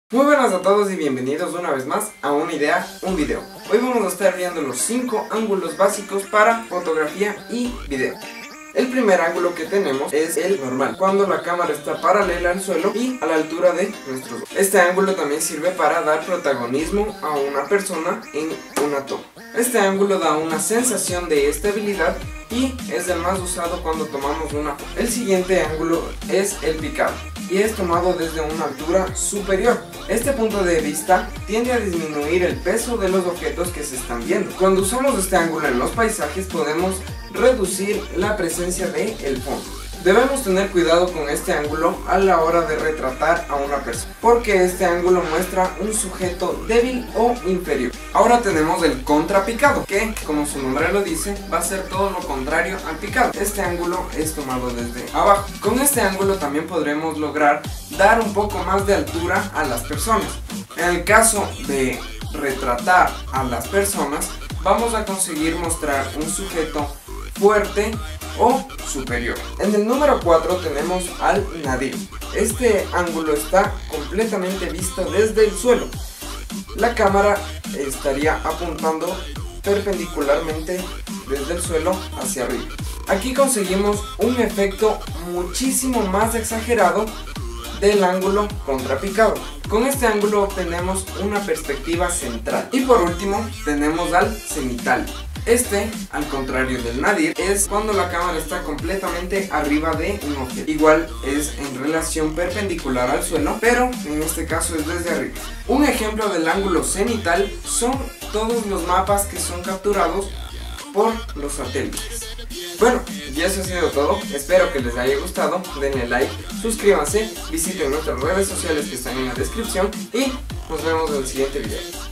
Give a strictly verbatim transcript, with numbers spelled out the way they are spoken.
Muy buenas a todos y bienvenidos una vez más a Una Idea, un video. Hoy vamos a estar viendo los cinco ángulos básicos para fotografía y video. El primer ángulo que tenemos es el normal, cuando la cámara está paralela al suelo y a la altura de nuestros ojos. Este ángulo también sirve para dar protagonismo a una persona en una toma. Este ángulo da una sensación de estabilidad y es el más usado cuando tomamos una foto. El siguiente ángulo es el picado y es tomado desde una altura superior. Este punto de vista tiende a disminuir el peso de los objetos que se están viendo. Cuando usamos este ángulo en los paisajes podemos reducir la presencia del fondo. Debemos tener cuidado con este ángulo a la hora de retratar a una persona, porque este ángulo muestra un sujeto débil o inferior. Ahora tenemos el contrapicado, que como su nombre lo dice, va a ser todo lo contrario al picado. Este ángulo es tomado desde abajo. Con este ángulo también podremos lograr dar un poco más de altura a las personas. En el caso de retratar a las personas, vamos a conseguir mostrar un sujeto fuerte o superior. En el número cuatro tenemos al nadir. Este ángulo está completamente visto desde el suelo. La cámara estaría apuntando perpendicularmente desde el suelo hacia arriba. Aquí conseguimos un efecto muchísimo más exagerado del ángulo contrapicado. Con este ángulo obtenemos una perspectiva central. Y por último tenemos al cenital. Este, al contrario del nadir, es cuando la cámara está completamente arriba de un objeto. Igual es en relación perpendicular al suelo, pero en este caso es desde arriba. Un ejemplo del ángulo cenital son todos los mapas que son capturados por los satélites. Bueno, y eso ha sido todo. Espero que les haya gustado. Denle like, suscríbanse, visiten nuestras redes sociales que están en la descripción y nos vemos en el siguiente video.